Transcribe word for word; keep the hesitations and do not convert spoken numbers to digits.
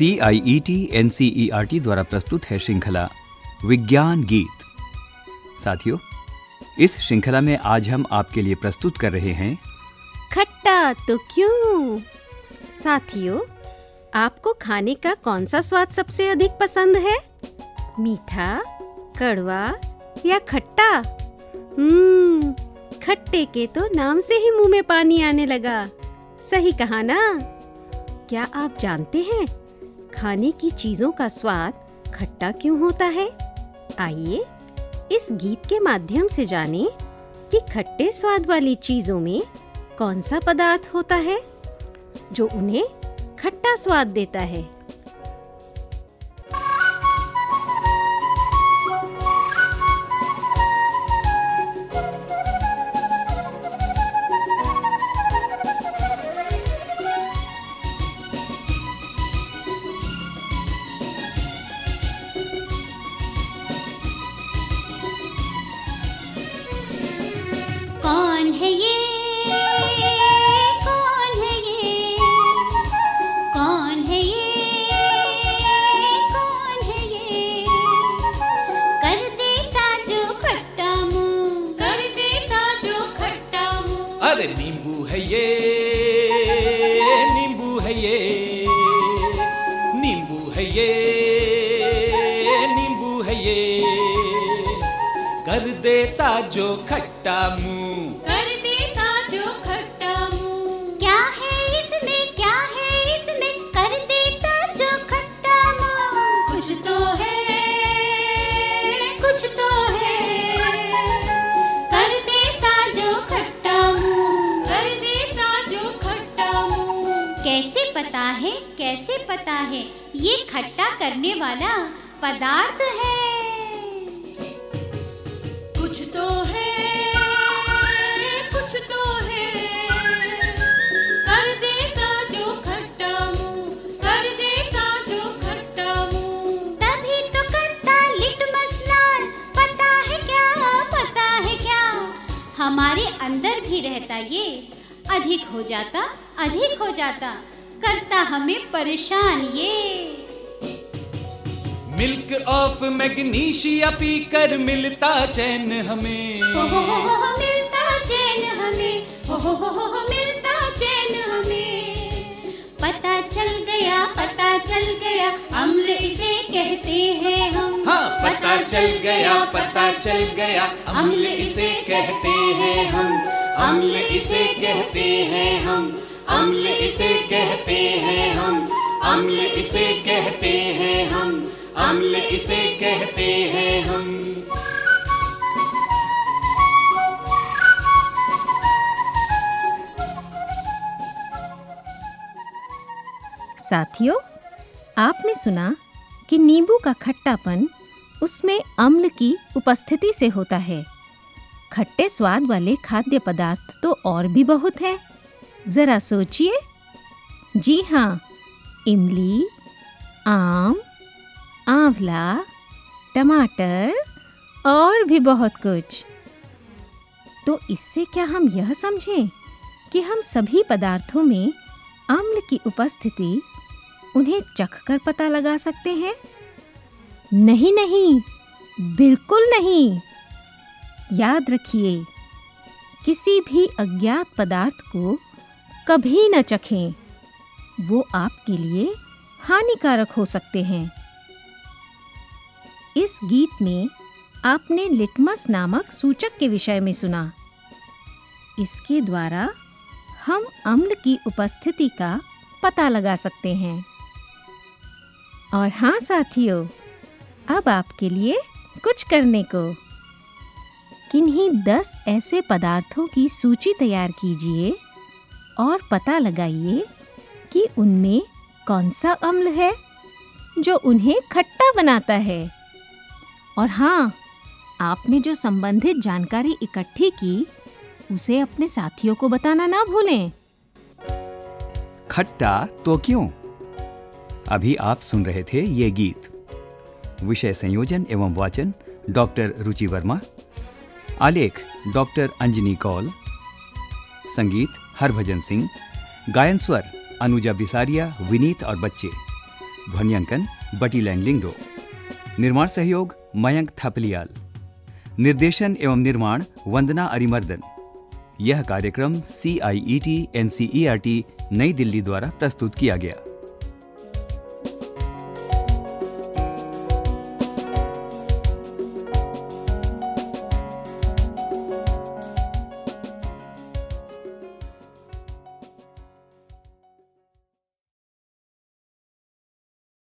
C I E T N C E R T द्वारा प्रस्तुत है श्रृंखला विज्ञान गीत। साथियों, इस श्रृंखला में आज हम आपके लिए प्रस्तुत कर रहे हैं खट्टा तो क्यों। साथियों, आपको खाने का कौन सा स्वाद सबसे अधिक पसंद है? मीठा, कड़वा या खट्टा? हम्म, खट्टे के तो नाम से ही मुंह में पानी आने लगा। सही कहा ना? क्या आप जानते हैं खाने की चीजों का स्वाद खट्टा क्यों होता है? आइए इस गीत के माध्यम से जानें कि खट्टे स्वाद वाली चीजों में कौन सा पदार्थ होता है जो उन्हें खट्टा स्वाद देता है। कौन है ये? कौन है ये? कौन है ये? कौन है ये? कर देता जो खट्टा मुंह, कर देता जो खट्टा मुंह। अरे नींबू है ये, नींबू है ये, नींबू है ये, नींबू है ये, कर देता जो खट्टा मुंह। कर देता जो खट्टा मुंह। क्या है इसमें, क्या है इसमें? कर देता जो खट्टा मुंह। कुछ तो है, कुछ तो है, कर देता जो खट्टा मुंह, कर देता जो खट्टा मुंह। कैसे पता है, कैसे पता है ये खट्टा करने वाला पदार्थ है? कुछ तो है, कुछ तो है, कर देता जो खट्टा मुंह, कर देता जो खट्टा मुंह। तभी तो करता लिटमस लाल, पता है क्या, पता है क्या? हमारे अंदर भी रहता ये, अधिक हो जाता, अधिक हो जाता, करता हमें परेशान ये। मिल्क ऑफ मैग्नीशिया पीकर मिलता चैन हमें। हो हो हो हो हो मिलता चैन हमें, हो हो हो हो हो मिलता चैन हमें। पता चल गया, पता चल गया, अम्ल इसे कहते हैं हम। हाँ, पता चल गया, पता चल गया, अम्ल इसे कहते हैं हम। अम्ल इसे कहते हैं हम, अम्ल इसे कहते हैं हम, अम्ल इसे कहते हैं हम, अम्ल इसे कहते हैं हम। साथियों, आपने सुना कि नींबू का खट्टापन उसमें अम्ल की उपस्थिति से होता है। खट्टे स्वाद वाले खाद्य पदार्थ तो और भी बहुत हैं। जरा सोचिए। जी हाँ, इमली, आम, आंवला, टमाटर और भी बहुत कुछ। तो इससे क्या हम यह समझें कि हम सभी पदार्थों में अम्ल की उपस्थिति उन्हें चखकर पता लगा सकते हैं? नहीं नहीं, बिल्कुल नहीं। याद रखिए, किसी भी अज्ञात पदार्थ को कभी न चखें, वो आपके लिए हानिकारक हो सकते हैं। इस गीत में आपने लिटमस नामक सूचक के विषय में सुना। इसके द्वारा हम अम्ल की उपस्थिति का पता लगा सकते हैं। और हाँ साथियों, अब आपके लिए कुछ करने को। किन्हीं दस ऐसे पदार्थों की सूची तैयार कीजिए और पता लगाइए कि उनमें कौन सा अम्ल है जो उन्हें खट्टा बनाता है। और हाँ, आपने जो संबंधित जानकारी इकट्ठी की उसे अपने साथियों को बताना ना भूलें। खट्टा तो क्यों। अभी आप सुन रहे थे ये गीत। विषय संयोजन एवं वाचन डॉक्टर रुचि वर्मा, आलेख डॉक्टर अंजनी कौल, संगीत हरभजन सिंह, गायन स्वर अनुजा बिसारिया, विनीत और बच्चे, ध्वनियांकन बटी लैंगलिंगडो। निर्माण सहयोग मयंक थपलियाल। निर्देशन एवं निर्माण वंदना अरिमर्दन। यह कार्यक्रम C I E T N C E R T New Delhi द्वारा प्रस्तुत किया गया।